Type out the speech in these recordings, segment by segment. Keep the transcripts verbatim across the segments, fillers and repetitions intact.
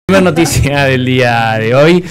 Primera noticia del día de hoy.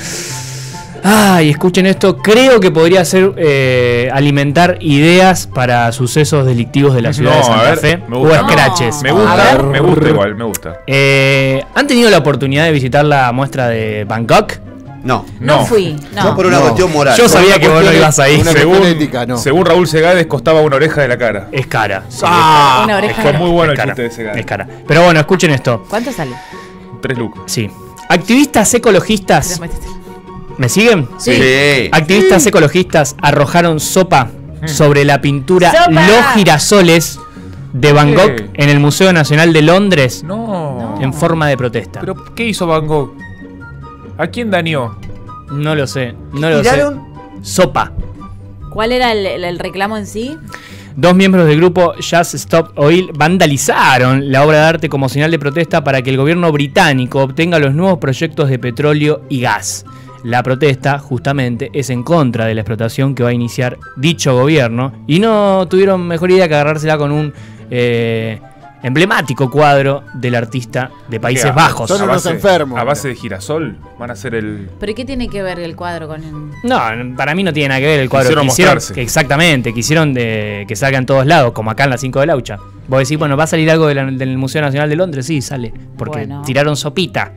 Ay, escuchen esto, creo que podría ser eh, alimentar ideas para sucesos delictivos de la ciudad no, de Santa a ver, Fe me o gusta. escraches. No, me gusta, me gusta igual, me gusta. Eh, ¿Han tenido la oportunidad de visitar la muestra de Bangkok? No, no, no fui. No, no por una no. cuestión moral. Yo sabía que vos no ibas ahí. Según, ética, no. según Raúl Segades costaba una oreja de la cara. Es cara. Sí, ah, una oreja. Fue muy bueno es el cara, chiste de Segades. es cara. Pero bueno, escuchen esto. ¿Cuánto sale? Tres lucas. Sí. Activistas ecologistas. ¿Me siguen? Sí. sí. Activistas sí. ecologistas arrojaron sopa sobre la pintura ¡Sopa! Los girasoles de Van Gogh ¿Qué? en el Museo Nacional de Londres No. en forma de protesta. ¿Pero qué hizo Van Gogh? ¿A quién dañó? No lo sé, no lo sé. ¿Tiraron? Sopa. ¿Cuál era el, el, el reclamo en sí? Dos miembros del grupo Just Stop Oil vandalizaron la obra de arte como señal de protesta para que el gobierno británico obtenga los nuevos proyectos de petróleo y gas. La protesta, justamente, es en contra de la explotación que va a iniciar dicho gobierno y no tuvieron mejor idea que agarrársela con un eh, emblemático cuadro del artista de Países ¿Qué? Bajos. Son A unos base- enfermos. A base de girasol van a hacer el... ¿Pero qué tiene que ver el cuadro con el...? No, para mí no tiene nada que ver el cuadro. Quisieron Quisieron, mostrarse. que exactamente, quisieron de, que salga en todos lados, como acá en las cinco de Laucha. Vos decís, bueno, ¿va a salir algo de la- del Museo Nacional de Londres? Sí, sale, porque Bueno. tiraron sopita.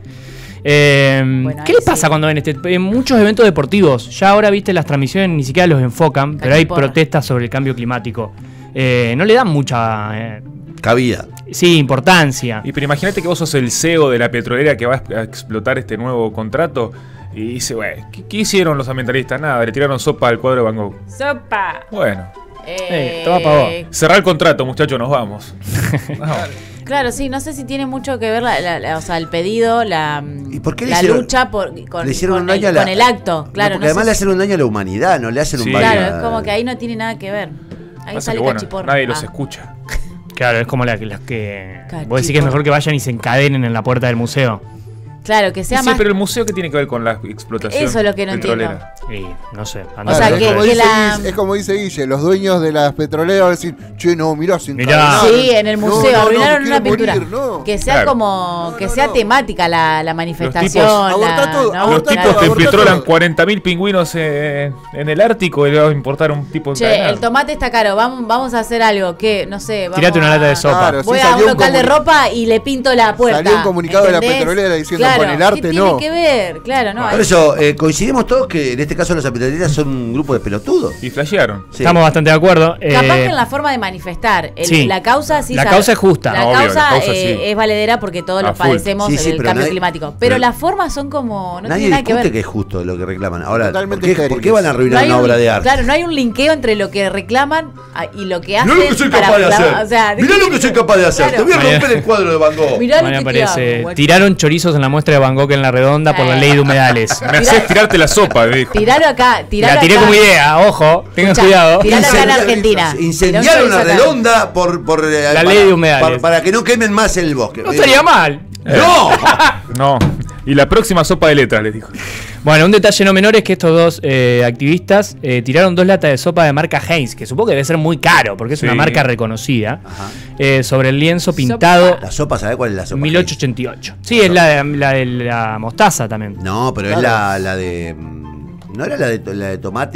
Eh, Bueno, ¿Qué ahí les pasa sí. cuando ven este? En muchos eventos deportivos, ya ahora viste las transmisiones ni siquiera los enfocan, pero hay porra. protestas sobre el cambio climático. Eh, no le dan mucha, eh, Cabida. sí, importancia. Y pero imagínate que vos sos el C E O de la petrolera que va a explotar este nuevo contrato y dice, güey, ¿qué, ¿qué hicieron los ambientalistas? Nada, le tiraron sopa al cuadro de Van Gogh. ¡Sopa! Bueno, Eh, toma pa' vos. cerrar el contrato, muchachos, nos vamos. No. Claro, sí, no sé si tiene mucho que ver la, la- la- o sea, el pedido, la, ¿Y por qué le la hicieron- lucha por, con, le hicieron con un daño el, a la- con el acto. Claro, No, porque no además sé le si- hacen un daño a la humanidad, no le hacen Sí. un daño Claro, a- es como que ahí no tiene nada que ver. Ahí Pasa sale que, bueno, cachiporro. nadie los Ah. escucha. Claro, es como la- las que... Cachiporro. Vos decís que es mejor que vayan y se encadenen en la puerta del museo. Claro, que sea Sí, más... pero el museo, ¿qué tiene que ver con la explotación Eso es lo que no petrolera? Y no sé. O andá sea, a ver. que- es, como que dice la- Guille, es como dice Guille, los dueños de las petroleras van a decir, che, no, mirá, se Mirá. encadenaron. Sí, en el No, museo, no, no, arruinaron me una quiero pintura. morir, no. Que sea Claro. como, No, que no, sea no. temática la, la manifestación. tipos- la- Abortá todo, ¿no? abortá Los todo, tipos te abortá petrolan todo. cuarenta mil pingüinos en, en el Ártico y le va a importar un tipo Che, encadenado. el tomate está caro, vamos, vamos a hacer algo, que no sé, vamos Tirate una a- lata de sopa. Claro, Voy sí, a un salió un local de comuni- ropa y le pinto la puerta. Salió un comunicado de la ¿entendés? petrolera diciendo, Claro, con el arte ¿qué no. tiene que ver? Claro, no. Por hay- eso, eh, coincidimos todos que en este caso los ambientalistas son un grupo de pelotudos. Y flashearon. Sí. Estamos bastante de acuerdo. Capaz eh, que en la forma de manifestar. El- sí. La causa sí La sabe- causa es justa. La Obvio, causa, la causa eh, sí. es valedera porque todos A los full. padecemos Sí, sí, el pero cambio nadie- climático. Pero pero- las formas son como. No Nadie tiene nada que discute ver. que es justo lo que reclaman. Ahora, ¿por Totalmente qué, ¿por qué estériles. van a arruinar hay una un- obra de arte? Claro, no hay un linkeo entre lo que reclaman ah, y lo que hacen. Mirá lo que soy para capaz de reclamar. hacer. O sea, Mirá lo que soy capaz de hacer. Claro. Te voy a Mañana- romper el cuadro de Van Gogh. Mirá lo me que te parece. hago, guacho. Tiraron chorizos en la muestra de Van Gogh en la redonda por la Eh. ley de humedales. Me haces tirarte la sopa, me dijo. Tiralo acá, tiralo La tiré acá. como idea, ojo, tengan Escuchá, cuidado. tiralo acá en Incendiar- Argentina. Incendiaron Tiró una un chorizo acá. redonda por, por eh, La para, ley de humedales. para, para que no quemen más el bosque. No estaría mal. ¡No! No. Y la próxima sopa de letras, les dijo. Bueno, un detalle no menor es que estos dos eh, activistas eh, tiraron dos latas de sopa de marca Heinz, que supongo que debe ser muy caro, porque es Sí. una marca reconocida, Ajá. eh, sobre el lienzo pintado La sopa, ¿sabés cuál es la sopa? mil ochocientos ochenta y ocho. Sí, es la de la, de la mostaza también. No, pero es Claro. la, la de. mm, ¿No era la de, to- la de tomate?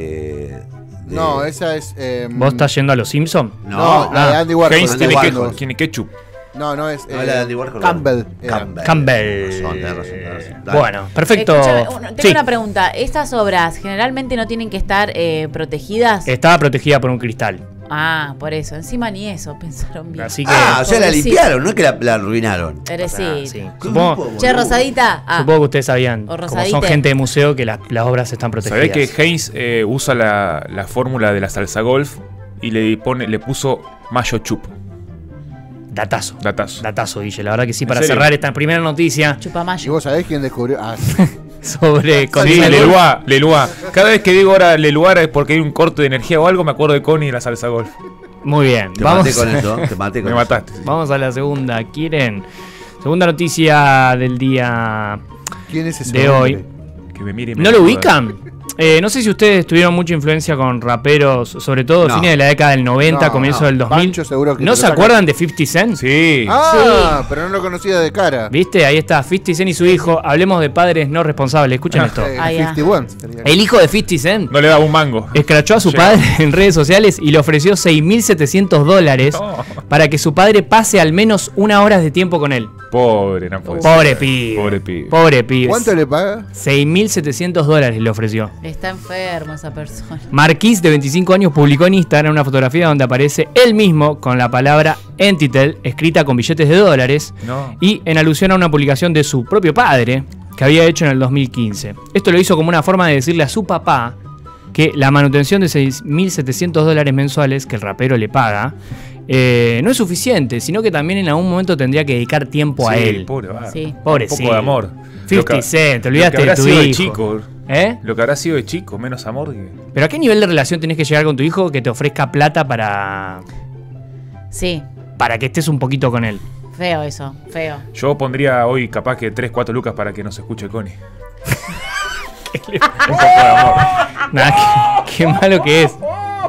de- No, esa es... eh, ¿Vos estás yendo a los Simpsons? No, No, la de Andy Warhol. Heinz Andy tiene, Warhol. que, tiene ketchup. No, no es... No, eh, la de Andy Warhol. Campbell. era. Campbell. Campbell. Tenés razón, tenés razón, tenés razón. Dale. Bueno, perfecto. Escúchame, una- tengo Sí, una pregunta. ¿Estas obras generalmente no tienen que estar eh, protegidas? estaba protegida por un cristal. Ah, por eso. Encima ni eso pensaron bien. Así que. Ah, o sea, la Pobrecito. limpiaron, no es que la, la arruinaron. Pobrecito. Ah, sí. ¿Qué Supongo, grupo, Che, boludo? Rosadita. Ah, supongo que ustedes sabían. O Como Rosadite. son gente de museo, que las, las obras están protegidas. ¿Sabés que Heinz eh, usa la, la fórmula de la salsa golf y le pone le puso mayo chup? Datazo. Datazo. Datazo, Guille. La verdad que sí, ¿En para serio? cerrar esta primera noticia ¿Y Chupamayo. vos sabés quién descubrió? Ah, sobre Sí, Consuelo. Leloir, Leloir. Cada vez que digo ahora Leloir es porque hay un corte de energía o algo, me acuerdo de Connie y la salsa golf. Muy bien. Te Vamos, maté con eso, te maté con Me eso. mataste. vamos a la segunda. ¿Quieren? Segunda noticia del día ¿quién es ese de hombre? hoy. Que me mire y me ¿No lo joda. ubican? Eh, no sé si ustedes tuvieron mucha influencia con raperos, sobre todo No. fines de la década del noventa, No, comienzo no. del dos mil. Pancho seguro que ¿No te se lo saca. acuerdan de fifty Cent? Sí. Ah, pero no lo conocía de cara. ¿Viste? Ahí está, fifty Cent y su hijo. Hablemos de padres no responsables. Escuchen esto. Eh, Ah, ya. cincuenta y uno sería. El hijo de fifty Cent No le daba un mango. escrachó a su Llega. padre en redes sociales y le ofreció seis mil setecientos dólares No. para que su padre pase al menos una hora de tiempo con él. Pobre, no puede Pobre ser. pibe. Pobre pibe. Pobre pibe. ¿Cuánto le paga? seis mil setecientos dólares le ofreció. Está enfermo esa persona. Marquis, de veinticinco años, publicó en Instagram una fotografía donde aparece él mismo con la palabra Entitel escrita con billetes de dólares No. y en alusión a una publicación de su propio padre que había hecho en el dos mil quince. Esto lo hizo como una forma de decirle a su papá que la manutención de seis mil setecientos dólares mensuales que el rapero le paga eh, no es suficiente, sino que también en algún momento tendría que dedicar tiempo a Sí, él. Pobre, va. Sí. Pobre Un poco sí. de amor. fifty Lo que- Cent, te lo olvidaste que de habrá tu sido de hijo. chico. ¿Eh? Lo que habrá sido de chico, menos amor que... ¿Pero a qué nivel de relación tenés que llegar con tu hijo que te ofrezca plata para, Sí, para que estés un poquito con él? feo eso, feo. Yo pondría hoy capaz que tres, cuatro lucas para que nos escuche Connie. Un poco de amor. Nada, qué, qué malo que es.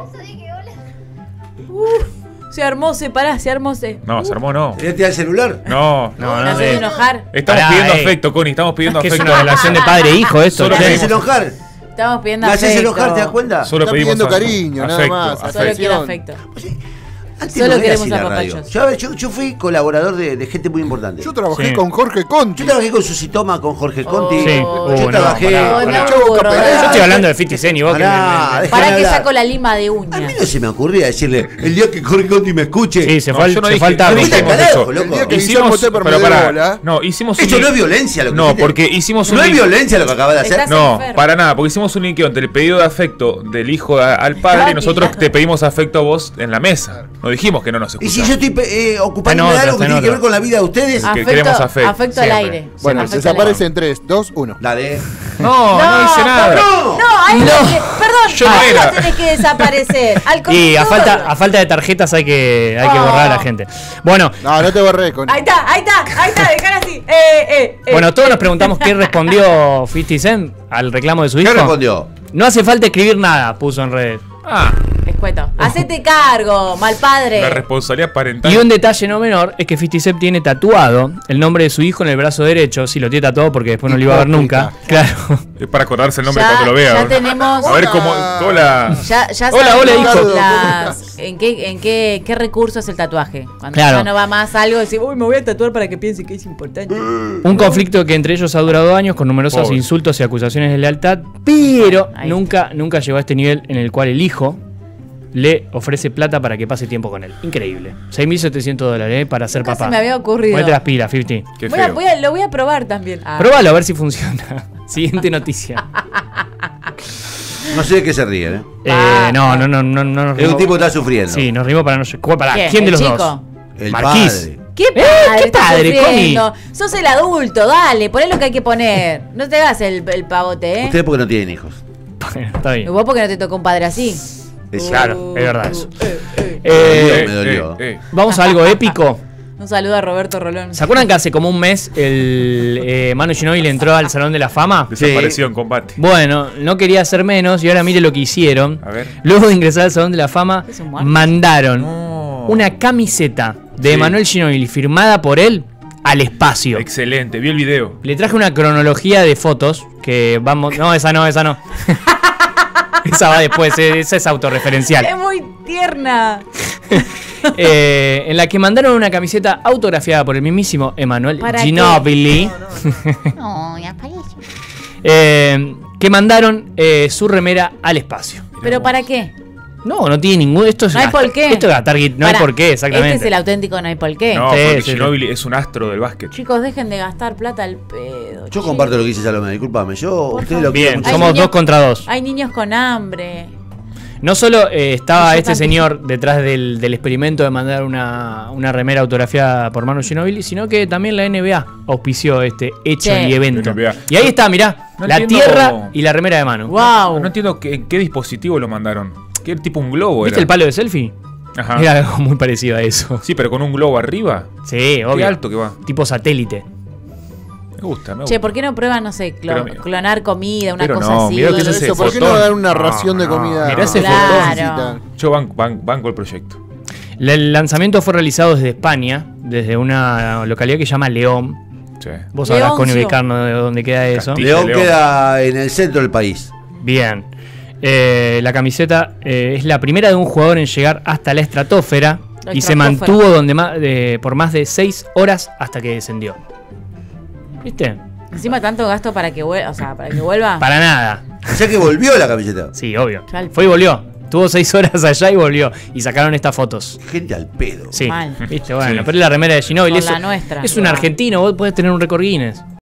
Se armó, se pará, se armó, se. No, se armó no. ¿Querés tirar el celular? No, No, ¿Me no, haces de- enojar? Estamos Pará, pidiendo ey. afecto, Connie. Estamos pidiendo que es afecto. una relación de padre e hijo esto. Solo ¿Me che. haces enojar? Estamos pidiendo ¿Me haces afecto. enojar? ¿Te das cuenta? Solo Está pedimos pidiendo afecto. cariño, nada Afecto, más. afecto. Solo quiero Afección. afecto. Antes Solo no era queremos así la apapachos. radio. Yo, a ver, yo, yo fui colaborador de, de gente muy importante. Yo trabajé Sí. con Jorge Conti. Yo trabajé con Susitoma, con Jorge Conti. Sí. Oh, Yo Uh, trabajé. no, pará, Oh, pará. no, Chau, burro, capaz. dale. Yo estoy hablando de fifty Cent y vos que Pará, me- me- déjame Para que hablar. saco la lima de A mí uña. no se me ocurría decirle, el día que Jorge Conti me escuche. Sí, se No, fue al- yo no se dije- fue al tarde. no Vete al dijimos carajo, eso. loco. El día que Hicimos, Guillermo Tepper me pero dio pará, bola. no, hicimos Esto un no es link- violencia lo que No, hiciste. porque hicimos un No es link- violencia lo que acabas de hacer. Estás No, enfermo. para nada, porque hicimos un linkeo entre el pedido de afecto del hijo a- al padre Ay, y nosotros mira. te pedimos afecto a vos en la mesa. No dijimos que no nos Y escuchamos. si yo estoy eh, ocupándome Está en de otra, algo está que en tiene que otra. ver con la vida de ustedes. Ah. que queremos afecto, Afecto al siempre. aire. Bueno, Afecto al desaparece aire. en tres, dos, uno. Dale. No, no, hice nada. ¡No! No, ahí no. Perdón, Yo no ahí era. no tenés que desaparecer. Al Y a conductor. falta, a falta de tarjetas hay que, hay que Oh. borrar a la gente. Bueno, No, no te borré, Conti. Ahí está, ahí está, ahí está, dejar así. Eh, eh, eh. bueno, todos nos preguntamos qué respondió fifty Cent al reclamo de su hijo. ¿Qué respondió? No hace falta escribir nada, puso en redes. Ah, Escueto. Hacete cargo, mal padre. la responsabilidad parental. Y un detalle no menor es que fifty Cent tiene tatuado el nombre de su hijo en el brazo derecho. Sí, lo tiene tatuado porque después no lo iba a ver nunca. Claro. Es para acordarse el nombre Ya- cuando lo vea. ya ¿no? tenemos- A ver cómo. Hola. Ya, ya Hola, sabemos hola, hijo. las- en, qué, en qué, qué recurso es el tatuaje. Cuando Claro. ya no va más algo, decir, uy, me voy a tatuar para que piense que es importante. Un conflicto que entre ellos ha durado años con numerosos Pobre. insultos y acusaciones de lealtad, pero Ahí nunca, nunca llegó a este nivel en el cual el hijo le ofrece plata para que pase tiempo con él. Increíble. seis mil setecientos dólares eh, para ser Nunca papá. se me había ocurrido. Ponete las pilas, fifty. Qué Voy a- feo. voy a- lo voy a probar también. Ah. Probalo a ver si funciona. Siguiente noticia. No sé de qué se ríen, ¿eh? Eh, no, no, no, no, no nos Es un rimos- tipo que está sufriendo. Sí, nos rimos para no. ¿Cuál- para? ¿Quién? ¿Quién de ¿El los chico? dos? El Marquís. padre. ¿Qué ¿Eh? padre? ¿Qué estás padre, sufriendo? Sos el adulto, dale, poné lo que hay que poner. No te hagas el, el pavote, ¿eh? Ustedes porque no tienen hijos. Bueno, está Y bien. vos porque no te tocó un padre así. Es Claro, es verdad eso. Eh, eh. Eh, me dolió. eh, eh. Vamos a algo épico. Un saludo a Roberto Rolón. ¿Se acuerdan que hace como un mes el eh, Manu Ginóbili entró al Salón de la Fama? Desapareció en combate. Bueno, no quería hacer menos y ahora mire lo que hicieron. A ver. Luego de ingresar al Salón de la Fama, Es un muerto. mandaron No. una camiseta de Sí. Emanuel Ginóbili firmada por él al espacio. Excelente, vi el video. Le traje una cronología de fotos que vamos... No, esa no, esa no. Esa va después, eh, esa es autorreferencial. Es muy tierna. Eh, en la que mandaron una camiseta autografiada por el mismísimo Emanuel ¿Para Ginóbili. No, ya parece. Eh, que mandaron eh, su remera al espacio. ¿Pero para qué? No, no tiene ningún. Esto es No hay gastar- por qué. Esto es gastar guita, no Pará, hay por qué, exactamente. Este es el auténtico, no hay por qué. No, Sí, porque sí, Ginóbili es un astro del básquet. Chicos, dejen de gastar plata al pedo. Yo chicos. comparto lo que dice Salomé, discúlpame. Yo, Por ustedes favor. lo quieren Bien, mucho. Hay somos niños- dos contra dos. Hay niños con hambre. No solo eh, estaba Y yo este también. señor detrás del, del experimento de mandar una, una remera autografiada por Manu Ginóbili, sino que también la N B A auspició este hecho Sí. y evento. N B A. Y ahí está, mirá, No la entiendo- tierra y la remera de Manu. Wow. No entiendo qué- en qué dispositivo lo mandaron. ¿Qué tipo un globo ¿Viste era? el palo de selfie? Ajá. Era algo muy parecido a eso. Sí, pero con un globo arriba. Sí, obvio. Qué alto que va. Tipo satélite. Me gusta, me gusta. Che, ¿por qué no prueban, no sé, clo- Pero mira- clonar comida, una pero cosa no, así? mirá lo que es ese Eso, ¿por qué no fotón? dar una No, ración de no, comida? mirá ese Claro. Yo banco, ban- banco el proyecto. El lanzamiento fue realizado desde España, desde una localidad que se llama León. Sí. Vos sabrás con Leoncio. ubicarnos de dónde queda eso. Castilla. León León. queda en el centro del país. Bien. Eh, la camiseta eh, es la primera de un jugador en llegar hasta la estratosfera La y se estratosfera. mantuvo donde ma- de- por más de seis horas hasta que descendió. ¿Viste? Encima tanto gasto para que vuelva, o sea, para que vuelva. Para nada. O sea que volvió la camiseta. Sí, obvio. Ya al- Fue y volvió. Tuvo seis horas allá y volvió. Y sacaron estas fotos. Gente al pedo. Sí. Mal. ¿Viste? Bueno, Sí. pero es la remera de Ginóbili. Con Es, la nuestra. es un Wow. argentino. Vos podés tener un récord Guinness.